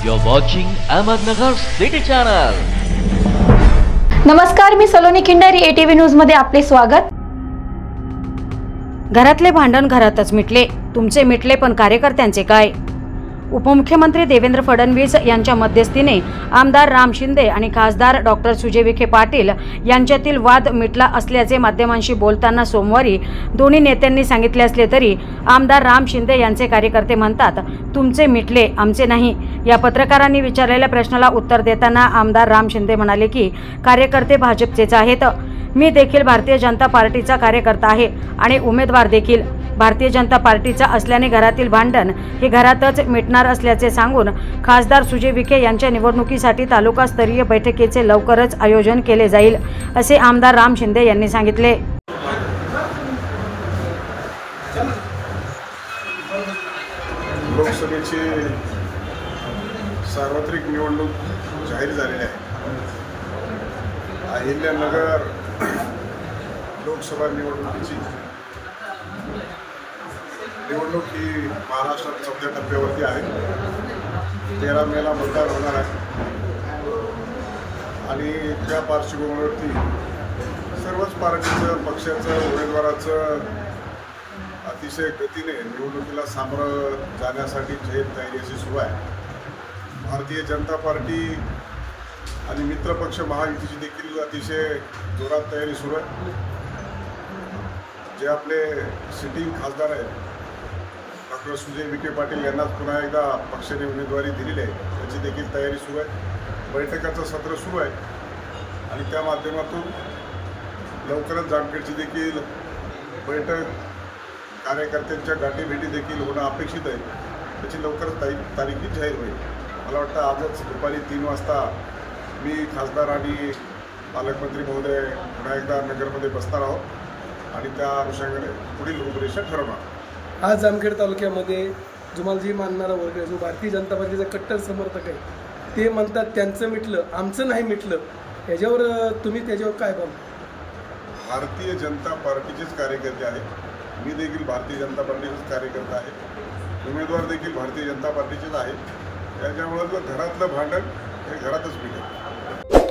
You're watching Ahmednagar City Channel. नमस्कार, मी Saloni Khindari, ATV news मध्ये आपले स्वागत। घरातले भांडण घरातच मिटले, तुमचे मिटले पण कार्यकर्त्यांचे काय? उपमुख्यमंत्री देवेंद्र फडणवीस यांच्या मध्यस्थीने आमदार राम शिंदे आणि खासदार डॉक्टर सुजय विखे पाटील यांच्यातील वाद मिटला असल्याचे माध्यमांशी बोलताना सोमवारी दोन्ही नेत्यांनी सांगितले असले तरी आमदार राम शिंदे यांचे कार्यकर्ते म्हणतात, तुमचे मिटले, आमचे नाही। या पत्रकारांनी विचारलेल्या प्रश्नाला उत्तर देताना आमदार राम शिंदे म्हणाले की कार्यकर्ते भाजपचेच आहेत। मी देखील भारतीय जनता पार्टीचा कार्यकर्ता आहे आणि उमेदवार देखील भारतीय जनता पार्टीचा असल्याने घरातील भांडण हे घरातच मिटणार असल्याचे सांगून खासदार सुजय विखे यांच्या निवडणुकीसाठी तालुकास्तरीय बैठकीचे लवकरच आयोजन केले जाईल, असे आमदार राम शिंदे यांनी सांगितले। लोकसभेची सार्वत्रिक निवडणूक जाहीर झालेली आहे। अहिल्यानगर लोकसभा निवडणुकीची निवडणूक ही महाराष्ट्रात 4थ्या टप्प्यावरती आहे। 13 मेला मतदान होणार आहे आणि त्या पार्श्वभूमीवरती सर्वच पार्टीचं पक्षाचं उमेदवाराचं अतिशय गतीने निवडणुकीला सामोरं जाण्यासाठी जाहीर तयारी अशी सुरू आहे। भारतीय जनता पार्टी आणि मित्रपक्ष महायुतीची देखील अतिशय जोरात तयारी सुरू आहे। जे आपले सिटिंग खासदार आहेत डॉक्टर सुजय विखे पाटील यांनाच पुन्हा एकदा पक्षाने उमेदवारी दिलेली आहे, त्याची देखील तयारी सुरू आहे। बैठकाचं सत्र सुरू आहे आणि त्या माध्यमातून लवकरच जामखेडची देखील बैठक कार्यकर्त्यांच्या गाठीभेटी देखील होणं अपेक्षित आहे। त्याची लवकरच तारीखी जाहीर होईल। मला वाटतं आजच दुपारी 3 वाजता मी खासदार आणि पालकमंत्री महोदय पुन्हा एकदा नगरमध्ये बसणार आहोत आणि त्या अनुषंगाने पुढील रूपरेषा ठरवणार। आज जामखेड तालुक्यामध्ये जुमालजी मानणारा वर्ग आहे, जो भारतीय जनता पार्टीचा कट्टर समर्थक आहे, ते म्हणतात त्यांचं मिटलं, आमचं नाही मिटलं। याच्यावर तुम्ही त्याच्यावर काय बोलता? भारतीय जनता पार्टीचेच कार्यकर्ते आहेत। मी देखील भारतीय जनता पार्टीचेच कार्यकर्ता आहे। उमेदवार देखील भारतीय जनता पार्टीचेच आहे। त्याच्यामुळे घरातलं भांडण हे घरातच मिळेल।